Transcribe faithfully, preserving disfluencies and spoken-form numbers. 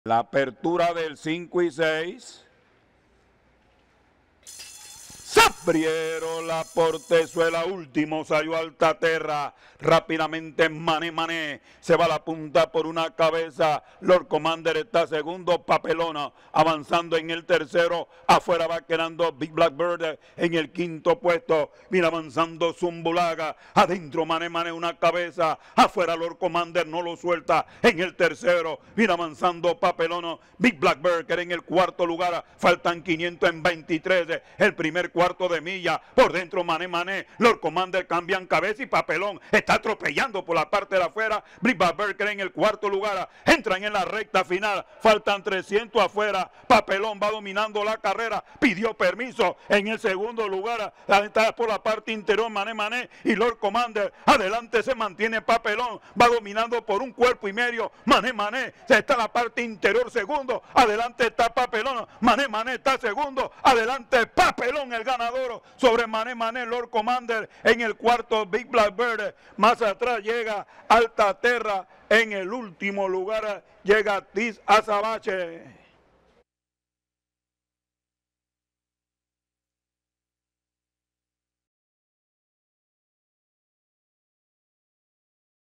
La apertura del cinco y seis. Se abrieron la portezuela, último salió Altaterra, rápidamente Mané Mané, se va a la punta por una cabeza, Lord Commander está segundo, Papelona avanzando en el tercero, afuera va quedando Big Blackbird en el quinto puesto, mira avanzando Zumbulaga, adentro Mané Mané una cabeza, afuera Lord Commander no lo suelta en el tercero, mira avanzando Papelona, Big Blackbird que era en el cuarto lugar, faltan quinientos en veintitrés, el primer cuarto de milla, por dentro Mané Mané, Lord Commander cambian cabeza y Papelón está atropellando por la parte de afuera, Big Blackbird en el cuarto lugar, entran en la recta final, faltan trescientos afuera, Papelón va dominando la carrera, pidió permiso en el segundo lugar, está por la parte interior Mané Mané y Lord Commander, adelante se mantiene Papelón, va dominando por un cuerpo y medio, Mané Mané, está en la parte interior segundo, adelante está Papelón, Mané Mané está segundo, adelante Papelón el ganador sobre Mané Mané, Lord Commander en el cuarto, Big Blackbird, más atrás llega Altaterra, en el último lugar llega Tiz Azabache.